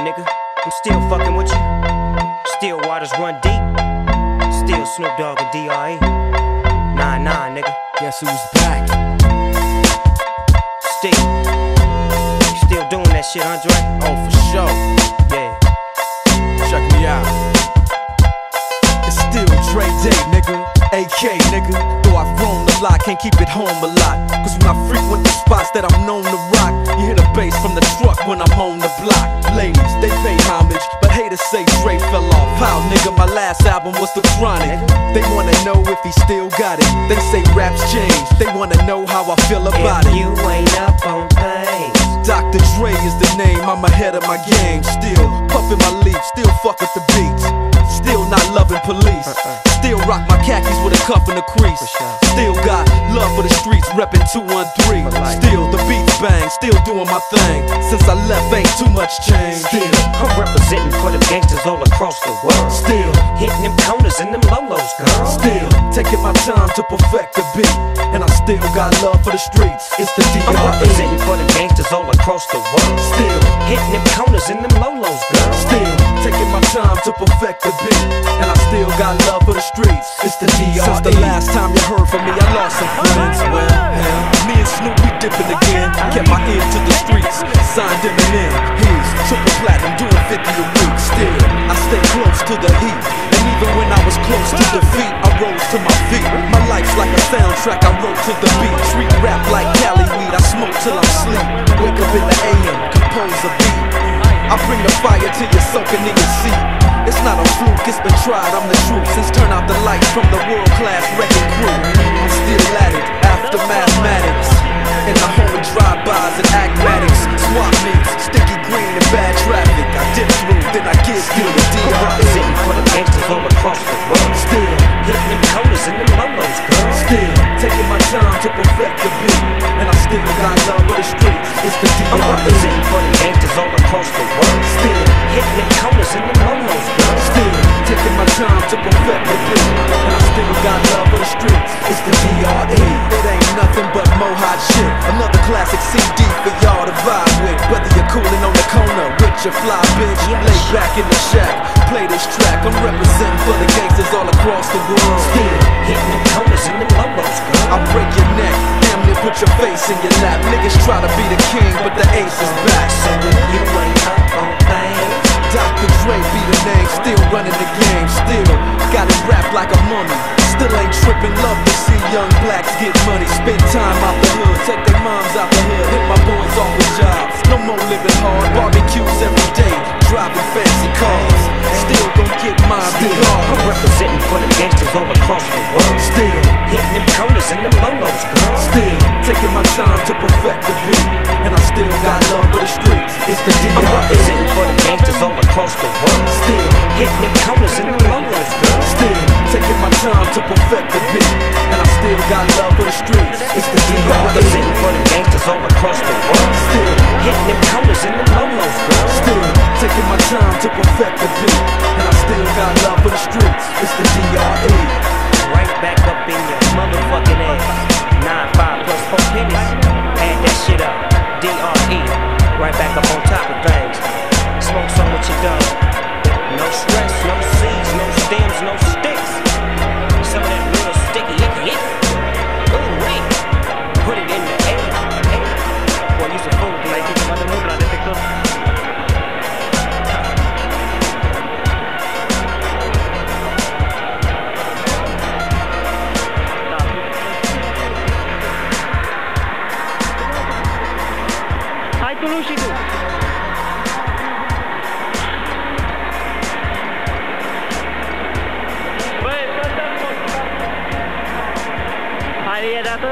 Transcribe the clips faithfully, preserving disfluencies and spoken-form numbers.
nigga. I'm still fucking with you. Still waters run deep. Still Snoop Dogg and D R E. Nah, nah, nigga. Guess who's back? Still. You still doing that shit, Andre? Oh, for sure. Yeah. Check me out. It's still Dre Day, nigga. A K, nigga. Though I've grown a lot, can't keep it home a lot. Cause when I frequent the spots that I'm known to rock, you hear the bass from the truck when I'm on the block. Ladies, they pay homage, but haters say Dre fell off. How, nigga, my last album was The Chronic. They wanna know if he still got it. They say raps change, they wanna know how I feel about if it. You ain't up on things. Doctor Dre is the name, I'm ahead of my game. Still puffin' my leaf, still fuck with the beats. Still not loving police. Still rock my khakis with a cuff and a crease. Still got love for the streets, reppin' two one three. Still the beats bang, still doing my thing. Since I left ain't too much change. Still, I'm representing for the gangsters all across the world. Still hitting them corners and them lolos, girl. Still taking my time to perfect the beat. And I still got love for the streets. It's the D R E. I'm representing for the gangsters all across the world. Still hitting them corners and them lolos, girl. Still taking my time to perfect the beat. And I still got love for the streets. It's the D R E. Since the last time you heard from me, I lost some friends. Well, hell, me and Snoop, we dipping again. Kept my ear to the streets, signed Eminem. He's triple platinum, doing fifty a week. Still, I stay close to the heat. And even when I was close to defeat, I rose to my feet. My life's like a soundtrack, I wrote to the beat. Street rap like Cali weed, I smoke till I'm sleep. Wake up in the A M, compose a beat. I bring the fire till you're soaking in your seat. It's not a fluke, it's been tried, I'm the truth. Since turn out the lights from the world-class wrecking crew, I'm still at it, after mathematics. In the home of drive-bys and acmatics. Swap meets, sticky green and bad traffic. I dip through, then I get through the D R E. Representing for the gangsters all across the world. Still hitting them corners and them lolos, girl. Still taking my time to perfect the beat. And I still got love for the streets. It's the D R E. I'm representing for the gangsters all across the world. Still hitting them corners and them lolos, girl. Still taking my time to perfect the beat. And I still got love for the streets. It's the D R E. It ain't nothing but mohawk shit. Another classic C D for y'all to vibe with. Whether you're coolin' on the corner with your fly bitch, lay back in the shack, play this track. I'm representing for the gangsters all across the world. Still hitting them corners and them lolos, girl. I break your neck, damn near put your face in your lap. Niggas try to be the king, but the ace is back. So if you ain't up on things, Doctor Dre be the name, still running the game. Still got it wrapped like a mummy. Still ain't trippin', love to see young blacks get money. Spend time out the hood, take their moms out the hood. Hit my boys off with jobs, no more living hard. Barbecues every day, driving fancy cars. Still gon' get mine, still I'm representing for the gangsters all across the world. Still hitting them corners and them lolos, girl. Still taking my time to perfect the beat. And I still got love for the streets. It's the D R E. I'm representing for the gangsters all across the world. Still hitting them corners and them lolos, girl. Still taking my time to perfect the beat. And I still got love for the streets. It's the D R E. I'm representing for the gangsters all across the world. Still hitting them corners and them lolos, girl. Still taking my time to perfect the beat. And I still got love for the streets. It's the D R E. Right back up in your motherfucking ass. Nine five plus four pennies. Add that shit up. D R E. Right back up on top of things. Smoke some with your dog. No stress, no seeds, no stems, no sticks. Some of that real sticky icky icky. Ooh wait. Put it in the air. Boy, you some fool, like you some other movie, I didn't think so. Hai tu lu situ. Baik, kata. Hari ada tu.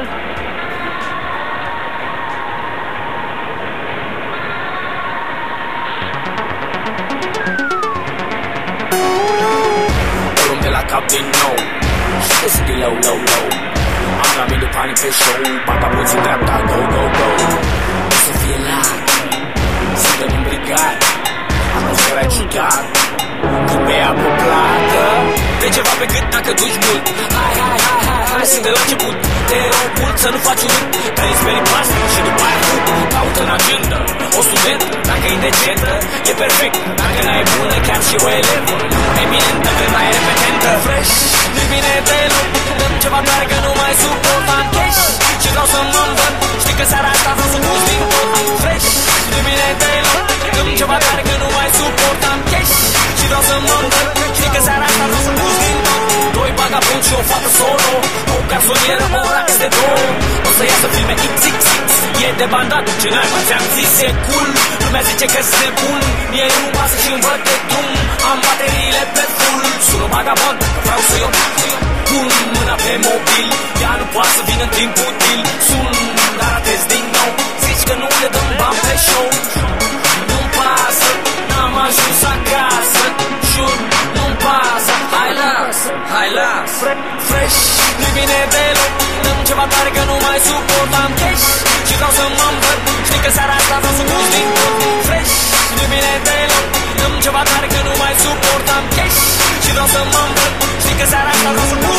Belum de la cap din nou. Știți de low, low, low. Am la mine panic pe show. Papa puțin dreapta, go, go, go. Să fie lag. Suntem în brigad. Atmosfera e ciudat. Când bea pe plată. De ceva pe gât dacă duci mult. Hai, hai, hai, hai, hai. Sunt de la început. Te rog mult să nu faci urât, că îi speri plastic și după aia fut. Caută în agenda o studentă, dacă e decentă, e perfect. Dacă n-ai bună, chiar și o elevă eminentă, când ai repetentă. Fresh, nu-i bine deloc, dăm ceva tare că nu mai suportam cash și vreau să mă învăț. Știi că seara asta vreau să pus din tot. Fresh, nu-i bine deloc, dăm ceva tare că nu mai suportam cash și vreau să mă învăț. Știi că seara asta vreau să pus din tot. Doi vagabond și o fată solo, o garsonieră, o rax de două. O să iasă filme X X X, e de bandat, ce n-ai mă, ți-am zis, e cool. Lumea zice că sunt nebun, mie nu-mi pasă și-mi văd de drum. Am bateriile pe full, sună vagabond, că vreau să iau pun mâna pe mobil, ea nu poate să vină în timp util. Sun, dar ratez din nou, zici că nu le dăm bani pe show. Nu-mi pasă, n-am ajuns acasă, jur, nu-mi pasă. Hai lasă, hai lasă, fresh, nu-i bine deloc, dăm ceva tare că nu mai suportam cash și vreau să mă învăț. Știi că seara asta vreau să pus din tot. Fresh, nu-i bine deloc, dăm ceva tare că nu mai suportam cash și vreau să mă învăț. Știi că seara asta vreau să pus